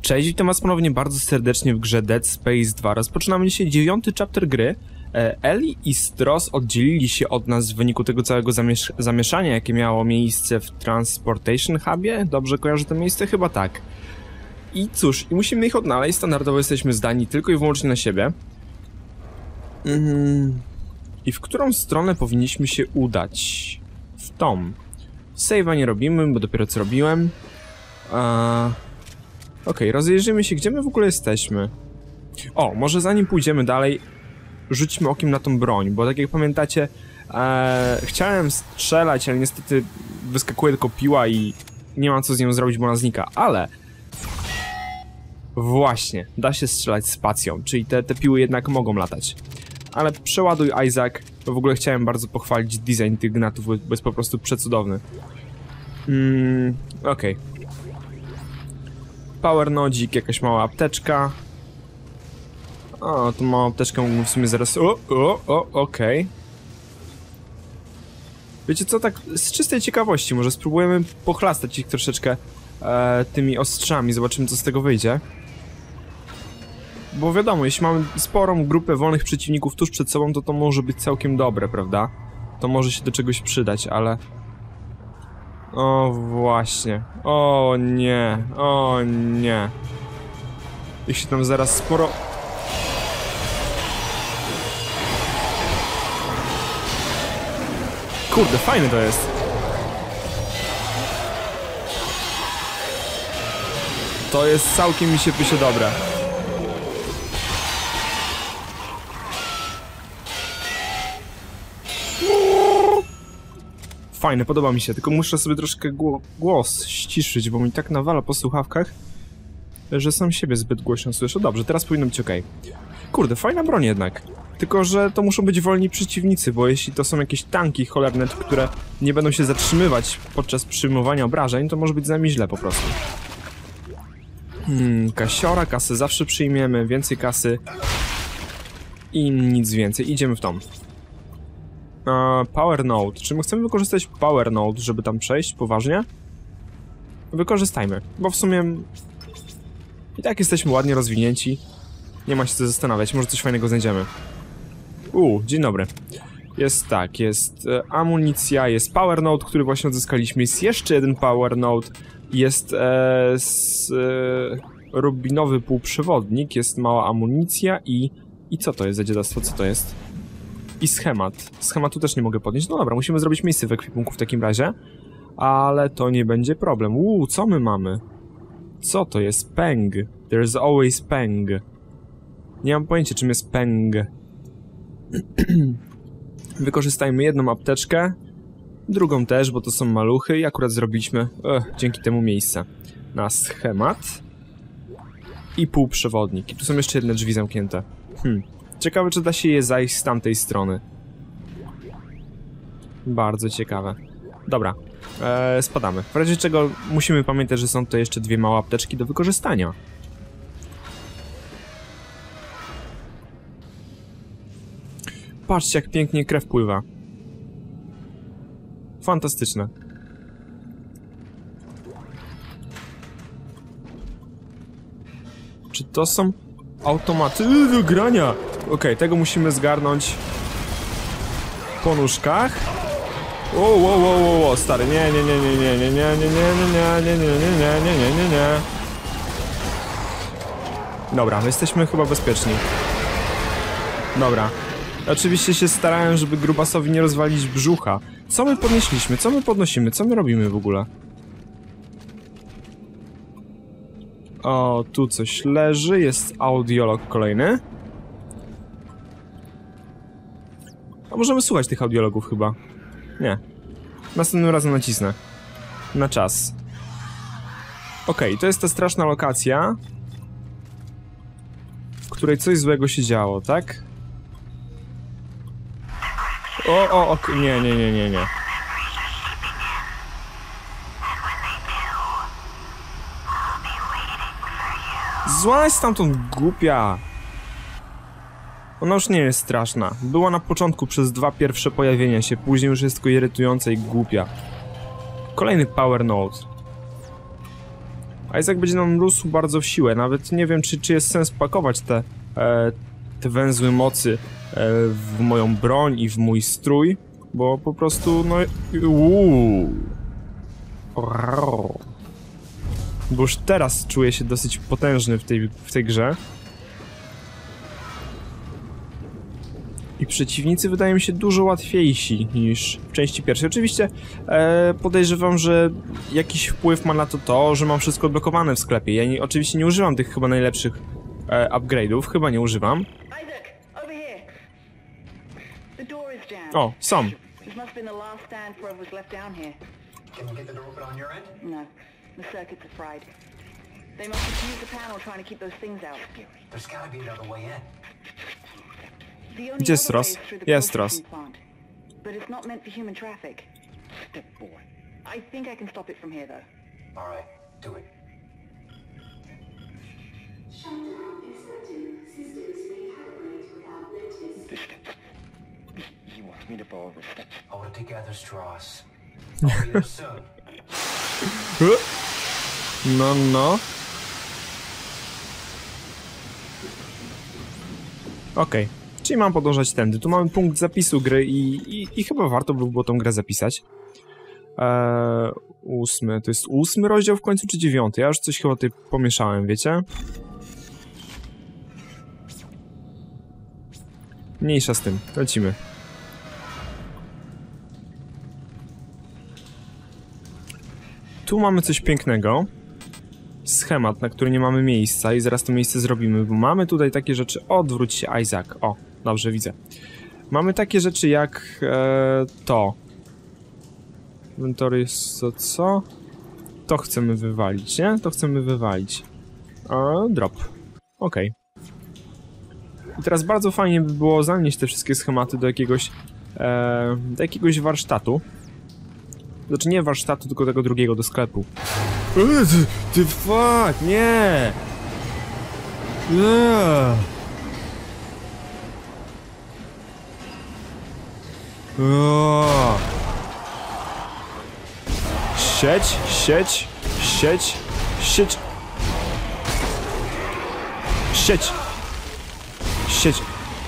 Cześć, witam was ponownie bardzo serdecznie w grze Dead Space 2. Rozpoczynamy dzisiaj 9. chapter gry. Ellie i Stross oddzielili się od nas w wyniku tego całego zamieszania, jakie miało miejsce w Transportation Hubie. Dobrze kojarzę to miejsce? Chyba tak. I cóż, musimy ich odnaleźć. Standardowo jesteśmy zdani tylko i wyłącznie na siebie. I w którą stronę powinniśmy się udać? W tą. Save'a nie robimy, bo dopiero co robiłem. Okej, rozejrzyjmy się, gdzie my w ogóle jesteśmy. O, może zanim pójdziemy dalej, rzućmy okiem na tą broń, bo tak jak pamiętacie, chciałem strzelać, ale niestety wyskakuje tylko piła i nie mam co z nią zrobić, bo ona znika, ale właśnie, da się strzelać spacją, czyli te piły jednak mogą latać. Ale przeładuj, Isaac, bo w ogóle chciałem bardzo pochwalić design tych gnatów, bo jest po prostu przecudowny. Okej. Power nodzik, jakaś mała apteczka. O, tą małą apteczkę mógłbym w sumie zaraz... okej. Wiecie co, tak z czystej ciekawości może spróbujemy pochlastać ich troszeczkę tymi ostrzami, zobaczymy co z tego wyjdzie. Bo wiadomo, jeśli mamy sporą grupę wolnych przeciwników tuż przed sobą, to może być całkiem dobre, prawda? To może się do czegoś przydać, ale... O właśnie, o nie, jeśli tam zaraz sporo... Kurde, fajne to jest. To jest całkiem mi się pisze dobre. Fajne, podoba mi się, tylko muszę sobie troszkę głos ściszyć, bo mi tak nawala po słuchawkach, że sam siebie zbyt głośno słyszę. Dobrze, teraz powinno być ok. Kurde, fajna broń jednak. Tylko że to muszą być wolni przeciwnicy, bo jeśli to są jakieś tanki cholerne, które nie będą się zatrzymywać podczas przyjmowania obrażeń, to może być z nami źle po prostu. Kasiora, kasę zawsze przyjmiemy, więcej kasy i nic więcej. Idziemy w tą. Power Node. Czy my chcemy wykorzystać Power Node, żeby tam przejść poważnie? Wykorzystajmy, bo w sumie i tak jesteśmy ładnie rozwinięci. Nie ma się co zastanawiać, może coś fajnego znajdziemy. Dzień dobry. Jest tak, jest amunicja, jest Power Node, który właśnie odzyskaliśmy, jest jeszcze jeden Power Node, jest rubinowy półprzewodnik, jest mała amunicja i co to jest za dziadostwo, co to jest? I schemat. Schematu też nie mogę podnieść. No dobra, musimy zrobić miejsce w ekwipunku w takim razie. Ale to nie będzie problem. Co my mamy? Co to jest? Peng. There's always peng. Nie mam pojęcia, czym jest peng. Wykorzystajmy jedną apteczkę. Drugą też, bo to są maluchy i akurat zrobiliśmy dzięki temu miejsce. Na schemat. I półprzewodnik. I tu są jeszcze jedne drzwi zamknięte. Ciekawe, czy da się je zajść z tamtej strony. Bardzo ciekawe. Dobra, spadamy. W razie czego musimy pamiętać, że są to jeszcze dwie małe apteczki do wykorzystania. Patrzcie, jak pięknie krew pływa. Fantastyczne. Czy to są automaty do grania? Okej, tego musimy zgarnąć po nóżkach. Stary, nie. Dobra, jesteśmy chyba bezpieczni. Dobra. Oczywiście się starałem, żeby grubasowi nie rozwalić brzucha. Co my podnieśliśmy? Co my podnosimy? Co my robimy w ogóle? O, tu coś leży, jest audiolog kolejny. A możemy słuchać tych audiologów chyba. Nie. Następnym razem nacisnę. Na czas. Okej, to jest ta straszna lokacja, w której coś złego się działo, tak? Nie. Złaź stamtąd, głupia! Ona już nie jest straszna. Była na początku przez dwa pierwsze pojawienia się, później już jest tylko irytująca i głupia. Kolejny Power Node. Isaac będzie nam rósł bardzo w siłę. Nawet nie wiem, czy jest sens pakować te węzły mocy w moją broń i w mój strój, bo po prostu, no... Bo już teraz czuję się dosyć potężny w tej grze. I przeciwnicy wydają mi się dużo łatwiejsi niż w części pierwszej. Oczywiście podejrzewam, że jakiś wpływ ma na to, że mam wszystko odblokowane w sklepie. Ja oczywiście nie używam tych chyba najlepszych upgrade'ów, chyba nie używam. O, są. Gdzie jest Ross? Jest Ross. No, no. Okej. Czyli mam podążać tędy. Tu mamy punkt zapisu gry i chyba warto by było tą grę zapisać. 8. To jest 8 rozdział w końcu, czy 9? Ja już coś chyba tutaj pomieszałem, wiecie? Mniejsza z tym. Lecimy. Tu mamy coś pięknego. Schemat, na który nie mamy miejsca i zaraz to miejsce zrobimy, bo mamy tutaj takie rzeczy... Odwróć się, Isaac. O, dobrze, widzę. Mamy takie rzeczy jak to. Inventory jest to co? To chcemy wywalić, nie? To chcemy wywalić. Drop. Okej. I teraz bardzo fajnie by było zanieść te wszystkie schematy do jakiegoś warsztatu. Znaczy nie warsztatu, tylko tego drugiego, do sklepu. Ty fuck, nie! Sieć, sieć, sieć, sieć. Sieć. Sieć.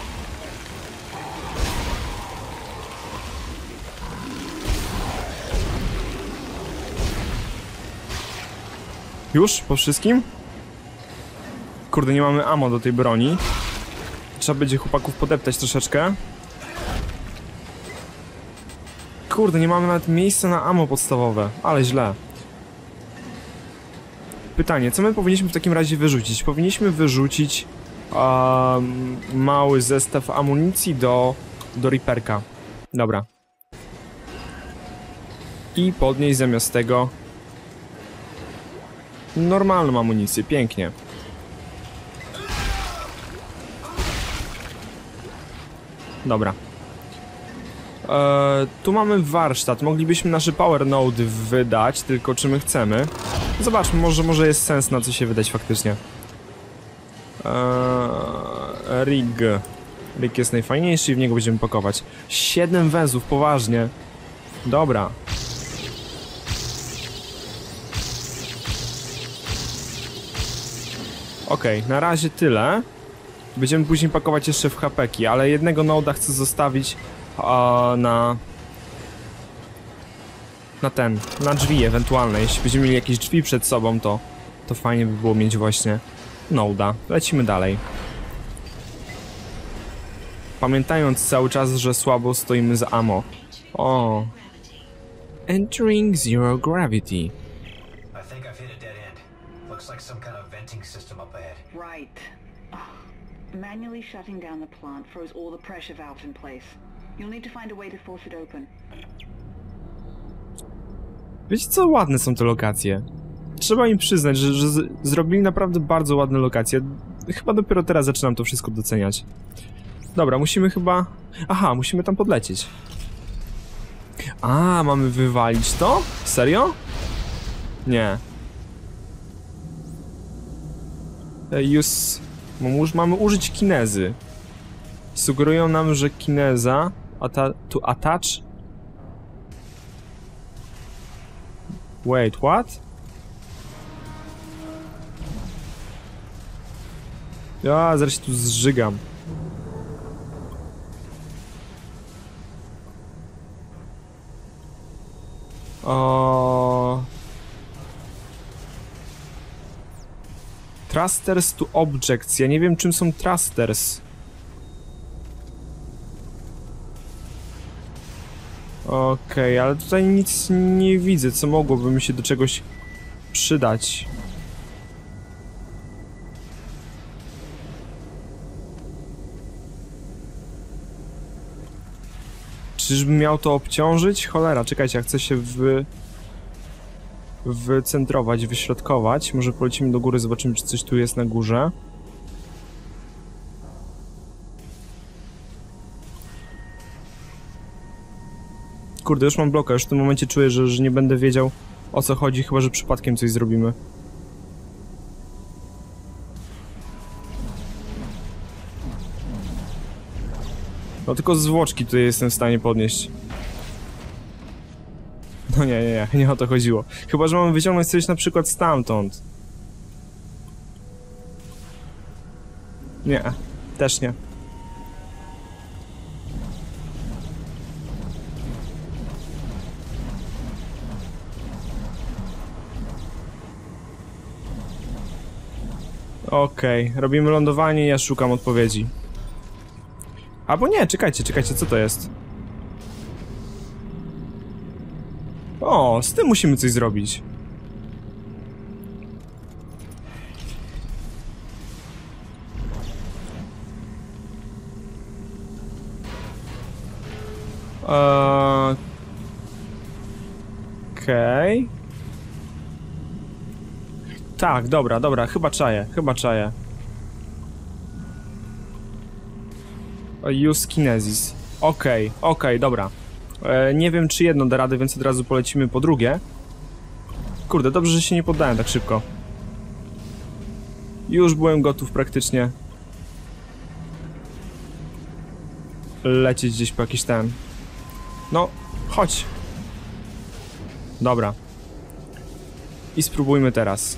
Już? Po wszystkim? Kurde, nie mamy ammo do tej broni. Trzeba będzie chłopaków podeptać troszeczkę. Kurde, nie mamy nawet miejsca na ammo podstawowe. Ale źle. Pytanie, co my powinniśmy w takim razie wyrzucić? Powinniśmy wyrzucić mały zestaw amunicji do Reaperka. Dobra. I podnieść zamiast tego normalną amunicję, pięknie. Dobra. Tu mamy warsztat. Moglibyśmy nasze power node wydać, tylko czy my chcemy? Zobaczmy, może jest sens na co się wydać faktycznie. Rig. Rig jest najfajniejszy i w niego będziemy pakować. 7 węzłów, poważnie. Dobra. Okej, na razie tyle. Będziemy później pakować jeszcze w HP-ki, ale jednego noda chcę zostawić na drzwi ewentualne. Jeśli będziemy mieli jakieś drzwi przed sobą, to fajnie by było mieć właśnie noda. Lecimy dalej. Pamiętając cały czas, że słabo stoimy z ammo. O. Entering zero gravity. Right. Manually shutting down the plant froze all the pressure valves in place. You'll need to find a way to force it open. Wiecie co? Ładne są te lokacje. Trzeba im przyznać, że zrobili naprawdę bardzo ładne lokacje. Chyba dopiero teraz zaczynam to wszystko doceniać. Dobra, musimy chyba... Aha, musimy tam podlecieć. A, mamy wywalić to? Serio? Nie. Mamy użyć kinezy. Sugerują nam, że kineza... To attach? Wait, what? Ja zaraz się tu zżygam. O. Thrusters to objects. Ja nie wiem, czym są thrusters. Okej, ale tutaj nic nie widzę, co mogłoby mi się do czegoś przydać. Czyżbym miał to obciążyć? Cholera, czekajcie, ja chcę się wycentrować, wyśrodkować. Może polecimy do góry, zobaczymy, czy coś tu jest na górze. Kurde, już mam bloka, już w tym momencie czuję, że nie będę wiedział, o co chodzi, chyba że przypadkiem coś zrobimy. No tylko zwłoczki tutaj jestem w stanie podnieść. No nie o to chodziło. Chyba że mamy wyciągnąć coś na przykład stamtąd. Nie, też nie. Okej, robimy lądowanie i ja szukam odpowiedzi. Albo nie, czekajcie, co to jest? O, z tym musimy coś zrobić. Okej. Tak, dobra, chyba czaję. Use kinesis. Okej, dobra. Nie wiem, czy jedno da radę, więc od razu polecimy po drugie. Kurde, dobrze, że się nie poddałem tak szybko. Już byłem gotów praktycznie lecieć gdzieś po jakiś ten. No, chodź. Dobra. I spróbujmy teraz.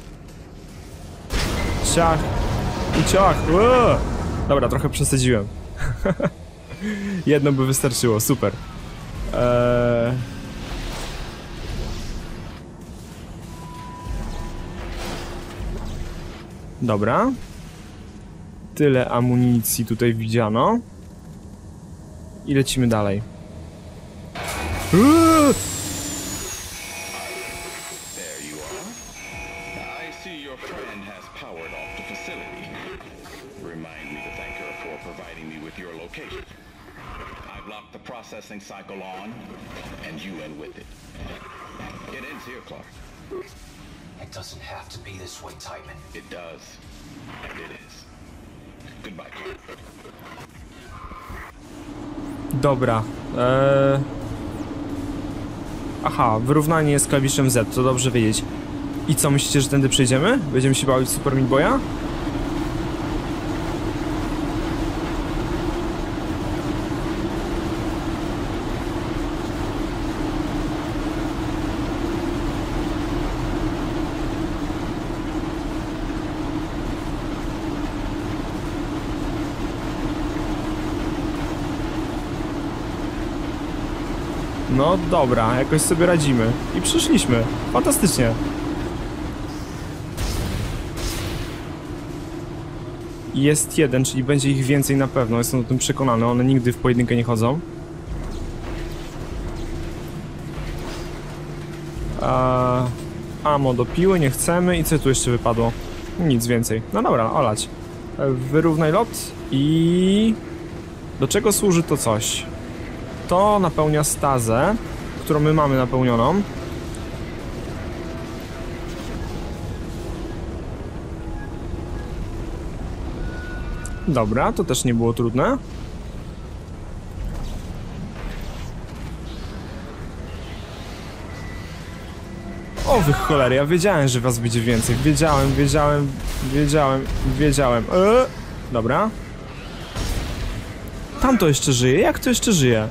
Ciach. I ciach. Dobra, trochę przesadziłem. Jedno by wystarczyło, super. Dobra. Tyle amunicji tutaj widziano. I lecimy dalej. Processing cycle on, and you in with it. It ends here, Clark. It doesn't have to be this way, Titan. It does, and it is. Goodbye, Clark. Dobra. Aha, wyrównanie jest klawiszem Z, to dobrze wiedzieć. I co, myślicie, że tędy przejdziemy? Będziemy się bawić Super Meat Boya? No dobra, jakoś sobie radzimy. I przyszliśmy. Fantastycznie. Jest jeden, czyli będzie ich więcej na pewno, jestem o tym przekonany. One nigdy w pojedynkę nie chodzą. Ammo do piły nie chcemy. I co tu jeszcze wypadło? Nic więcej. No dobra, olać. Wyrównaj lot i... Do czego służy to coś? To napełnia stazę, którą my mamy napełnioną. Dobra, to też nie było trudne. O wy cholery, ja wiedziałem, że was będzie więcej. Wiedziałem. Dobra. Tam to jeszcze żyje? Jak to jeszcze żyje?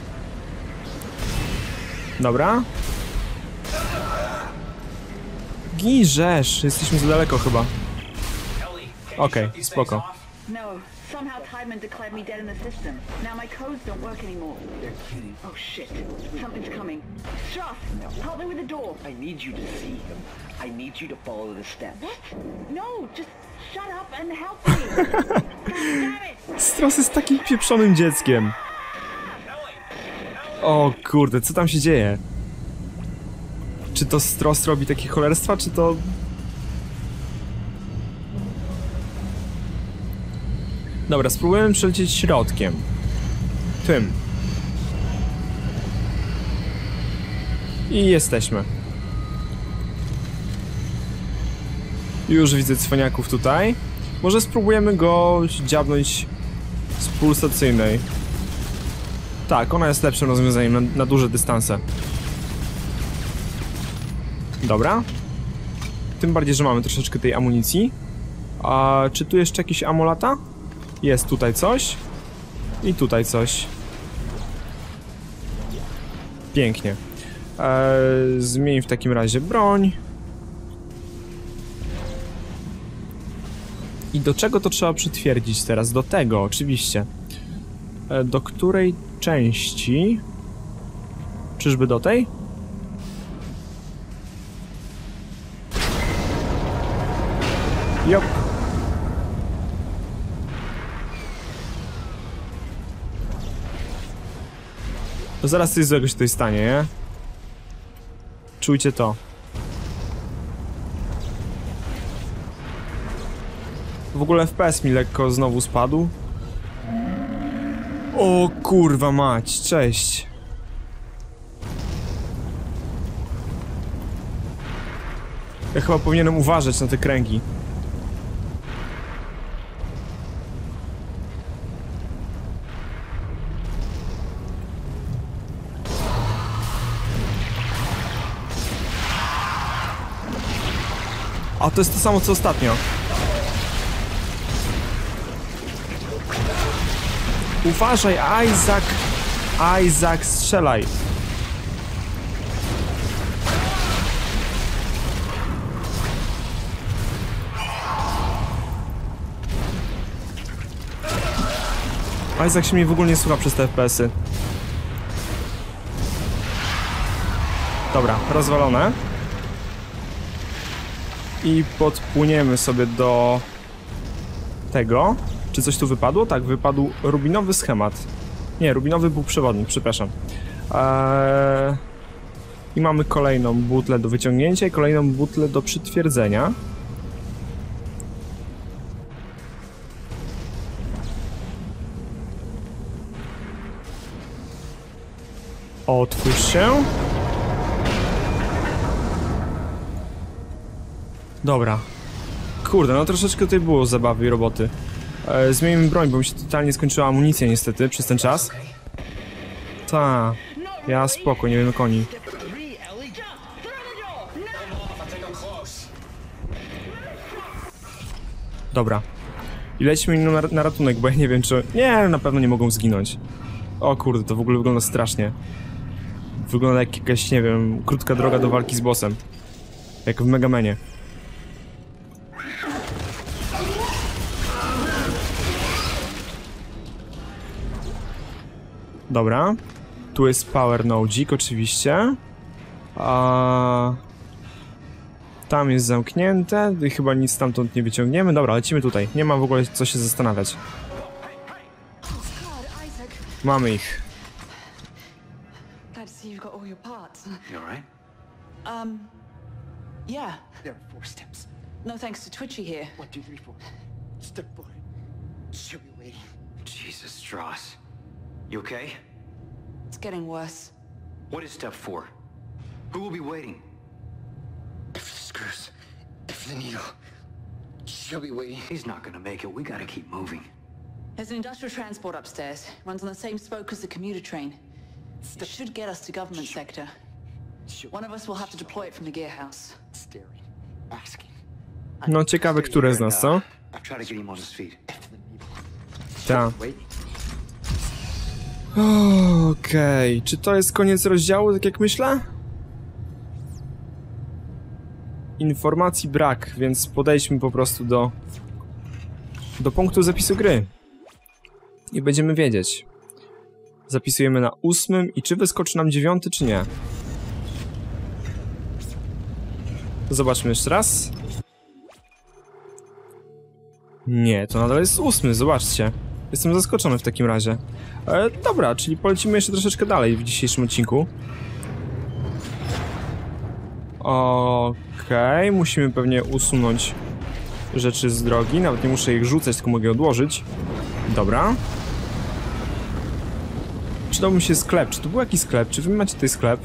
Dobra. Girzesz, jesteśmy za daleko chyba. Okej, spoko. No, somehow Tideman declared me dead in the system. Now my codes don't work anymore. They're kidding. Oh shit, something's coming. Stross, help me with the door. I need you to see him. I need you to follow the steps. What? No, just shut up and help me. God damn it. Stross jest takim pieprzonym dzieckiem. O kurde, co tam się dzieje? Czy to Stross robi takie cholerstwa, czy to... Dobra, spróbujemy przelecieć środkiem. Tym. I jesteśmy. Już widzę cwaniaków tutaj. Może spróbujemy go dziabnąć z pulsacyjnej. Tak, ona jest lepszym rozwiązaniem na duże dystanse. Dobra. Tym bardziej, że mamy troszeczkę tej amunicji. A czy tu jeszcze jakieś ammo lata? Jest tutaj coś. I tutaj coś. Pięknie. Zmień w takim razie broń. I do czego to trzeba przytwierdzić teraz? Do tego, oczywiście. Do której części? Czyżby do tej? Jop. To zaraz coś złego się tutaj stanie, nie? Czujcie to. W ogóle FPS mi lekko znowu spadł. O kurwa mać, cześć. Ja chyba powinienem uważać na te kręgi. A to jest to samo co ostatnio. Uważaj, Isaac, strzelaj. Isaac się mnie w ogóle nie słucha przez te FPS-y. Dobra, rozwalone. I podpłyniemy sobie do tego. Czy coś tu wypadło? Tak, wypadł rubinowy schemat. Nie, rubinowy był przewodnik, przepraszam. I mamy kolejną butlę do wyciągnięcia i kolejną butlę do przytwierdzenia. Otwórz się. Dobra. Kurde, no troszeczkę tutaj było zabawy i roboty. Zmienimy broń, bo mi się totalnie skończyła amunicja niestety przez ten czas. Ta, ja spoko, nie wiem jak oni. Dobra. I lećmy im na ratunek, bo ja nie wiem czy... Nie, na pewno nie mogą zginąć. O kurde, to w ogóle wygląda strasznie. Wygląda jak jakaś, nie wiem, krótka droga do walki z bossem. Jak w Megamanie. Dobra. Tu jest Power Nodzik oczywiście. Tam jest zamknięte. I chyba nic stamtąd nie wyciągniemy. Dobra, lecimy tutaj. Nie ma w ogóle co się zastanawiać. Mamy ich. Glad to see you've got all your parts. You alright? Yeah. There are 4 steps. No thanks to Twitchy here. 1, 2, 3, 4. Step 4. She'll be waiting. Jesus, Stross. You okay? It's getting worse. What is step 4? Who will be waiting? If the screws, if the needle, she'll be waiting. He's not gonna make it. We gotta keep moving. There's an industrial transport upstairs. Runs on the same spoke as the commuter train. It should get us to government sector. One of us will have to deploy it from the gear house. Staring, asking. No ciekawe, które z nas, co? I'll try to get him on his feet. If the needle, Ta. waiting. Okej, czy to jest koniec rozdziału, tak jak myślę? informacji brak, więc podejdźmy po prostu do punktu zapisu gry. I będziemy wiedzieć. Zapisujemy na 8 i czy wyskoczy nam 9, czy nie. Zobaczmy jeszcze raz. Nie, to nadal jest 8, zobaczcie. Jestem zaskoczony w takim razie. Dobra, czyli polecimy jeszcze troszeczkę dalej w dzisiejszym odcinku. Okej, musimy pewnie usunąć rzeczy z drogi. Nawet nie muszę ich rzucać, tylko mogę je odłożyć. Dobra. Przydał mi się sklep. Czy tu był jakiś sklep? Czy wy macie tutaj sklep?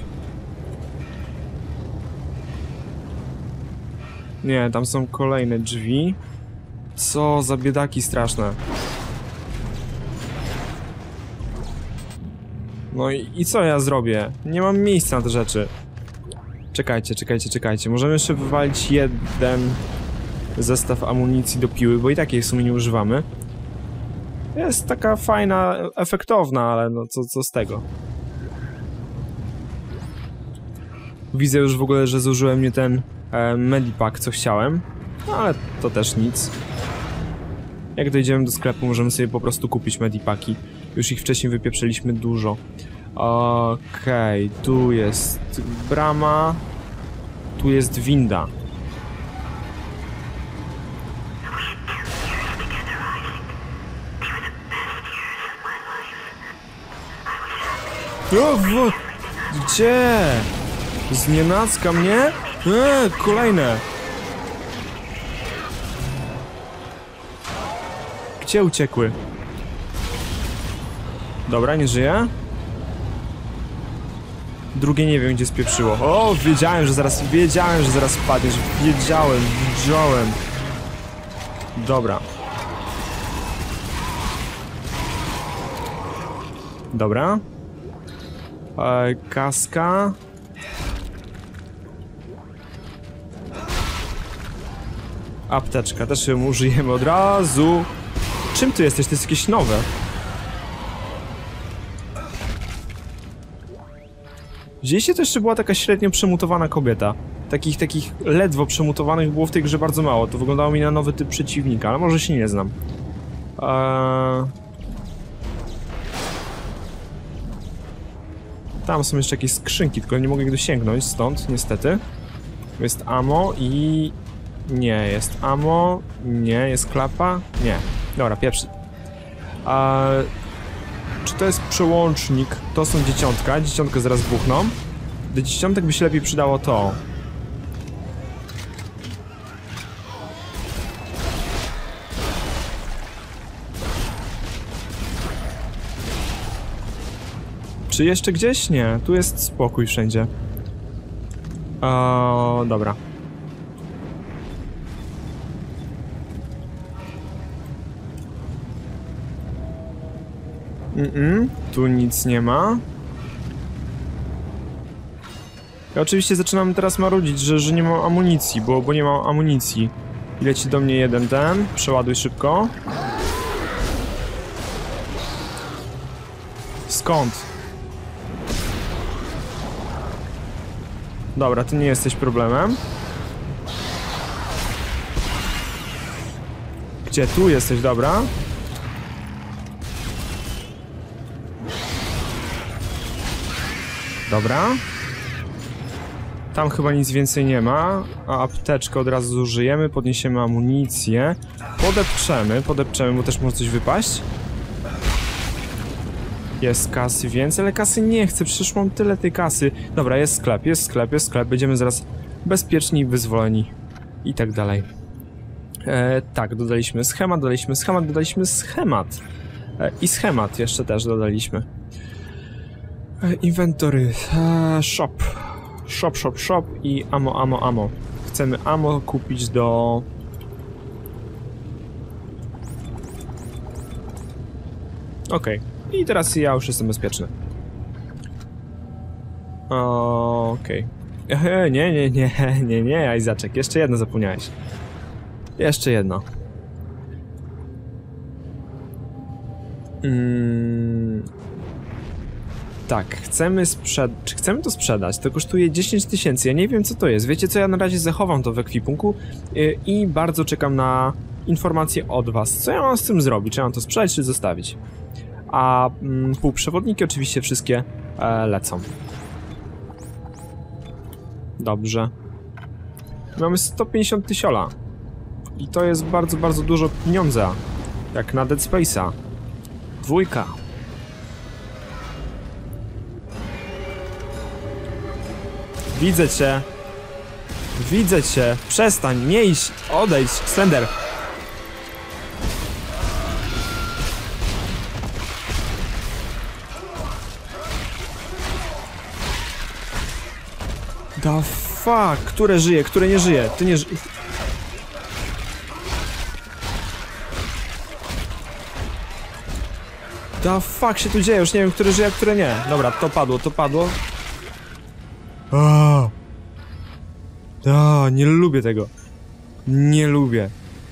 Nie, tam są kolejne drzwi. Co za biedaki straszne. No i co ja zrobię? Nie mam miejsca na te rzeczy. Czekajcie. Możemy jeszcze wywalić jeden zestaw amunicji do piły, bo i takiej w sumie nie używamy. Jest taka fajna, efektowna, ale no co z tego? Widzę już w ogóle, że zużyłem nie ten medipack, co chciałem. No ale to też nic. Jak dojdziemy do sklepu, możemy sobie po prostu kupić medipaki. Już ich wcześniej wypieprzyliśmy dużo. Okej, tu jest brama. Tu jest winda. Gdzie? Znienacka mnie? Kolejne. Gdzie uciekły? Dobra, nie żyje. Drugie nie wiem, gdzie spieprzyło. O, wiedziałem, że zaraz wpadniesz. Wiedziałem. Dobra. Dobra. Kaska. Apteczka, też ją użyjemy od razu. Czym ty jesteś? To jest jakieś nowe. Widzieliście, to jeszcze była taka średnio przemutowana kobieta. Takich ledwo przemutowanych było w tej grze bardzo mało. To wyglądało mi na nowy typ przeciwnika, ale może się nie znam. Tam są jeszcze jakieś skrzynki, tylko nie mogę ich dosięgnąć stąd, niestety. Jest ammo i... Nie, jest ammo. Nie, jest klapa. Nie. Dobra, pierwszy. Czy to jest przełącznik? To są dzieciątka. Dzieciątkę zaraz buchną. Do dzieciątek by się lepiej przydało to. Czy jeszcze gdzieś? Nie. Tu jest spokój wszędzie. Dobra. Tu nic nie ma. Ja oczywiście zaczynam teraz marudzić, że nie mam amunicji, bo nie mam amunicji. I leci do mnie jeden ten. Przeładuj szybko. Skąd? Dobra, ty nie jesteś problemem. Gdzie? Tu jesteś, dobra. Dobra. Tam chyba nic więcej nie ma. A apteczkę od razu zużyjemy, podniesiemy amunicję. Podepczemy, bo też może coś wypaść. Jest kasy więcej, ale kasy nie chcę, przecież mam tyle tej kasy. Dobra, jest sklep. Będziemy zaraz bezpieczni i wyzwoleni. I tak dalej. Tak, dodaliśmy schemat. I schemat jeszcze też dodaliśmy. Inwentory. Shop i ammo. Chcemy ammo kupić do... Okej. I teraz ja już jestem bezpieczny. Okej. Nie, Isaaczek. Jeszcze jedno zapomniałeś. Jeszcze jedno. Tak, czy chcemy to sprzedać? To kosztuje 10 000, ja nie wiem co to jest. Wiecie co, ja na razie zachowam to w ekwipunku i bardzo czekam na informacje od was. Co ja mam z tym zrobić? Czy ja mam to sprzedać, czy zostawić? A półprzewodniki oczywiście wszystkie lecą. Dobrze. Mamy 150 000. I to jest bardzo, bardzo dużo pieniądza. Jak na Dead Space'a. 2. Widzę cię. Widzę cię. Przestań, nie iść. Odejdź, Slender. The fuck? Które żyje, które nie żyje? Ty nie żyje. The fuck się tu dzieje? Już nie wiem, które żyje, a które nie. Dobra, to padło, to padło. Nie lubię tego. Nie lubię.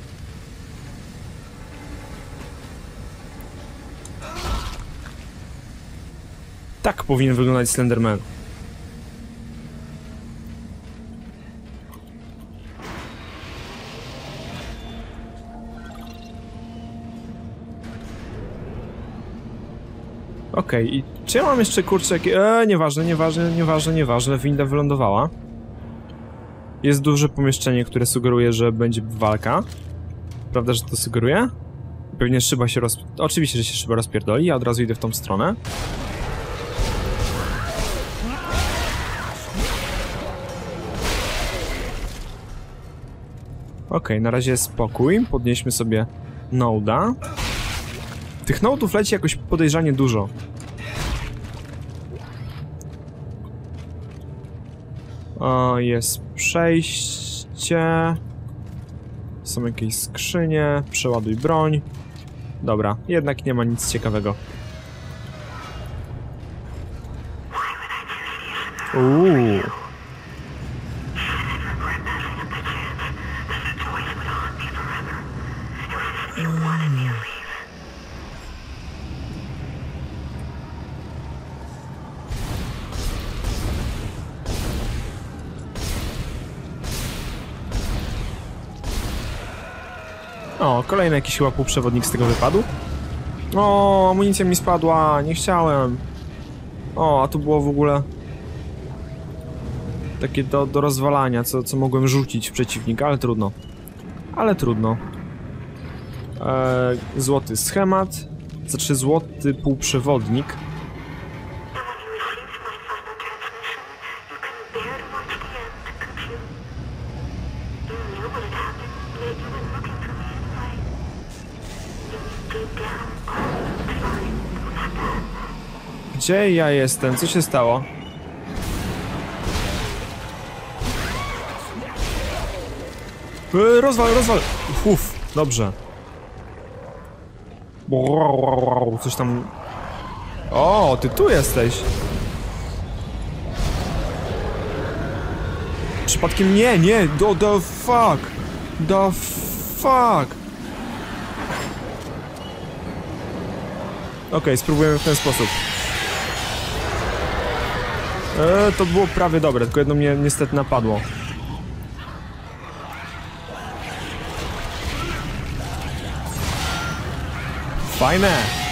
Tak powinien wyglądać Slenderman. Okej, i czy ja mam jeszcze kurczę jakie... Nieważne, winda wylądowała. Jest duże pomieszczenie, które sugeruje, że będzie walka. Prawda, że to sugeruje? Pewnie szyba się Oczywiście, że się szyba rozpierdoli, ja od razu idę w tą stronę. Okej, na razie jest spokój. Podnieśmy sobie noda. Tych nodów leci jakoś podejrzanie dużo. O, jest przejście. Są jakieś skrzynie. Przeładuj broń. Dobra, jednak nie ma nic ciekawego. O, kolejny jakiś chyba półprzewodnik z tego wypadł. O, amunicja mi spadła, nie chciałem. O, a tu było w ogóle takie do rozwalania, co mogłem rzucić w przeciwnika, ale trudno. Ale trudno. Złoty schemat. Znaczy złoty półprzewodnik. Gdzie ja jestem? Co się stało? Rozwal! Uff, dobrze. Coś tam... O, ty tu jesteś! Przypadkiem nie! The fuck! The fuck! Okej, spróbujemy w ten sposób. To było prawie dobre, tylko jedno mnie niestety napadło. Fajne!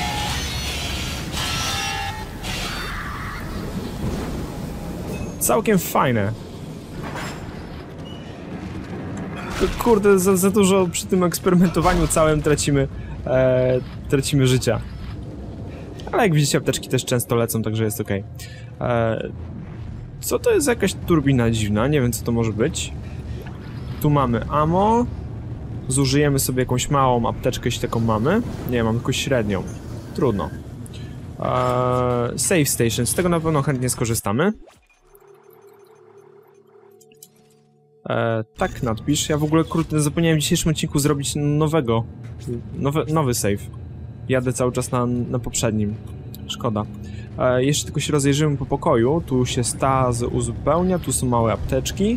Całkiem fajne. Kurde, za dużo przy tym eksperymentowaniu całym tracimy życia. Ale jak widzicie, apteczki też często lecą, także jest ok. Co to jest jakaś turbina dziwna? Nie wiem, co to może być. Tu mamy ammo. Zużyjemy sobie jakąś małą apteczkę, jeśli taką mamy. Nie, mam tylko średnią. Trudno. Save station. Z tego na pewno chętnie skorzystamy. Tak, nadpisz. Ja w ogóle, kurde, zapomniałem w dzisiejszym odcinku zrobić nowy save. Jadę cały czas na poprzednim. Szkoda. Jeszcze tylko się rozejrzymy po pokoju. Tu się staz uzupełnia, tu są małe apteczki.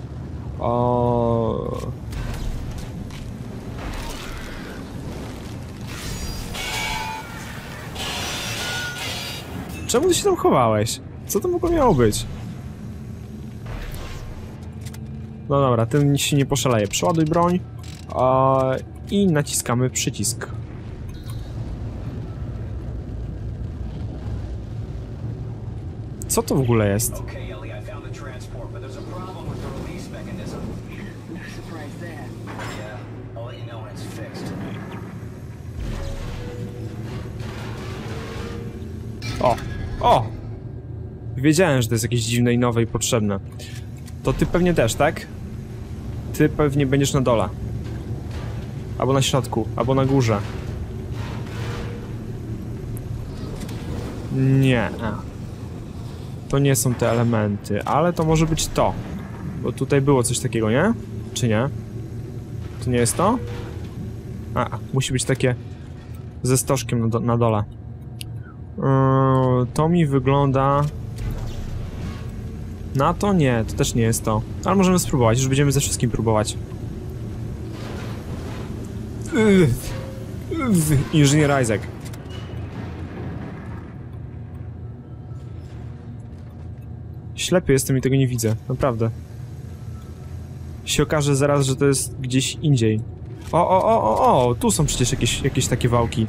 Czemu ty się tam chowałeś? Co to mogło miało być? No dobra, ten się nie poszaleje. Przeładuj broń. I naciskamy przycisk. Co to w ogóle jest? Okay, Ellie, I found the transport, but there's a problem with the release mechanism. No surprise there. Yeah, I'll let you know when it's fixed. O! O! Wiedziałem, że to jest jakieś dziwne i nowe i potrzebne. To ty pewnie też, tak? Ty pewnie będziesz na dole. Albo na środku, albo na górze. Nie. To nie są te elementy, ale to może być to. Bo tutaj było coś takiego, nie? Czy nie? To nie jest to? Musi być takie ze stożkiem na dole. To mi wygląda... Na to? Nie, to też nie jest to. Ale możemy spróbować, już będziemy ze wszystkim próbować. Inżynier Isaac. Ślepy jestem i tego nie widzę, naprawdę. Się okaże zaraz, że to jest gdzieś indziej. O, tu są przecież jakieś takie wałki.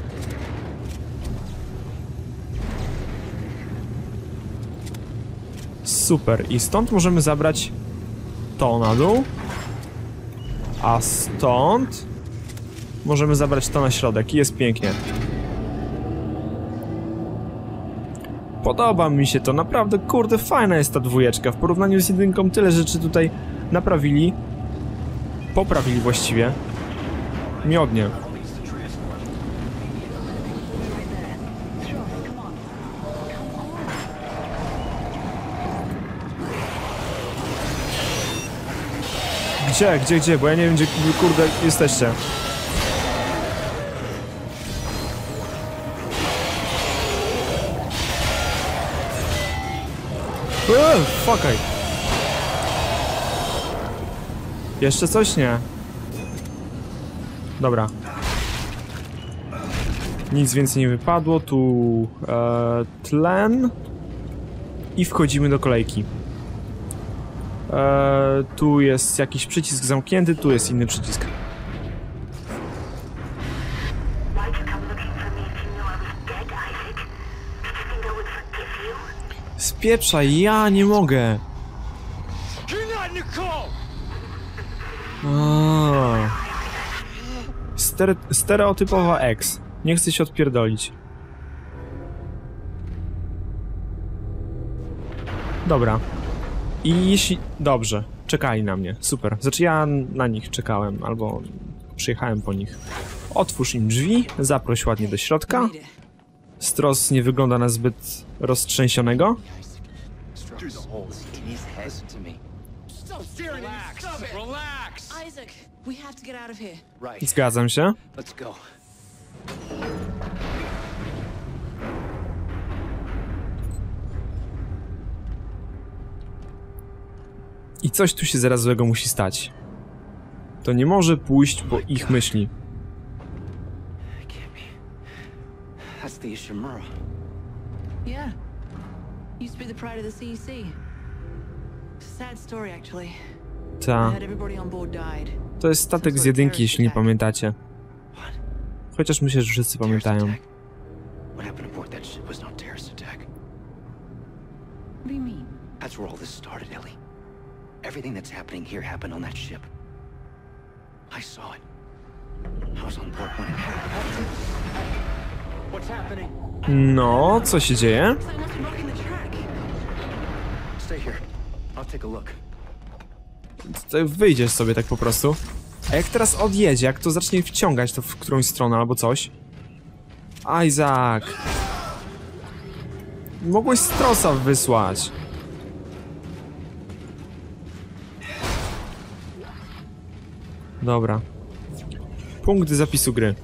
Super, i stąd możemy zabrać to na dół. A stąd możemy zabrać to na środek i jest pięknie. Podoba mi się to, naprawdę, kurde, fajna jest ta dwójeczka. W porównaniu z jedynką tyle rzeczy tutaj naprawili. Poprawili właściwie. Miodnie. Gdzie? Bo ja nie wiem, gdzie, kurde, jesteście. Fuckaj. Jeszcze coś? Nie. Dobra. Nic więcej nie wypadło. Tu tlen. I wchodzimy do kolejki. Tu jest jakiś przycisk zamknięty, tu jest inny przycisk. Spieprzaj, ja nie mogę. Stereotypowa ex. Nie chcę się odpierdolić. Dobra. I jeśli... Dobrze, czekali na mnie. Super. Znaczy ja na nich czekałem, albo przyjechałem po nich. Otwórz im drzwi, zaproś ładnie do środka. Stross nie wygląda na zbyt roztrzęsionego. Isaac, we have to get out of here. Zgadzam się. Let's go. I coś tu się zaraz złego musi stać. To nie może pójść po ich myśli. That's the Ishimura. Yeah. Used to be the pride of the CEC. Sad story, actually. I Ta. heard everybody on board died. To jest statek z jedynki, jeśli nie pamiętacie. Chociaż myślę, że wszyscy pamiętają. What happened aboard that ship was no terrorist attack. What do you mean? That's where all this started, Ellie. Everything that's happening here happened on that ship. I saw it. I was on board when it happened. What's happening? No, co się dzieje? I must be blocking the track. Stay here. I'll take a look. To wyjdziesz sobie tak po prostu. A jak teraz odjedzie, jak to zacznie wciągać to w którąś stronę albo coś. Isaac! Mogłeś Strossa wysłać. Dobra. Punkt zapisu gry.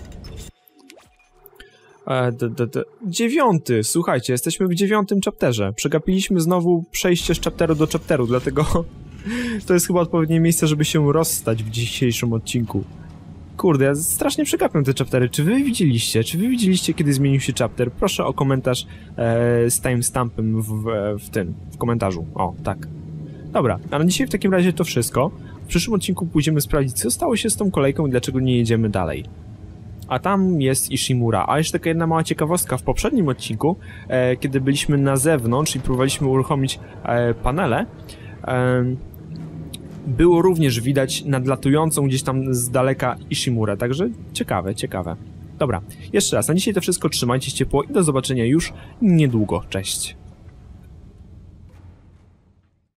9. Słuchajcie, jesteśmy w 9. chapterze. Przegapiliśmy znowu przejście z chapteru do chapteru, dlatego to jest chyba odpowiednie miejsce, żeby się rozstać w dzisiejszym odcinku. Kurde, ja strasznie przegapiam te chaptery. Czy wy widzieliście? Czy wy widzieliście, kiedy zmienił się chapter? Proszę o komentarz z timestampem w komentarzu. O, tak. Dobra, a na dzisiaj w takim razie to wszystko. W przyszłym odcinku pójdziemy sprawdzić, co stało się z tą kolejką i dlaczego nie jedziemy dalej. A tam jest Ishimura. A jeszcze taka jedna mała ciekawostka. W poprzednim odcinku, kiedy byliśmy na zewnątrz i próbowaliśmy uruchomić panele, było również widać nadlatującą gdzieś tam z daleka Ishimurę. Także ciekawe, ciekawe. Dobra, jeszcze raz. Na dzisiaj to wszystko. Trzymajcie się ciepło i do zobaczenia już niedługo. Cześć.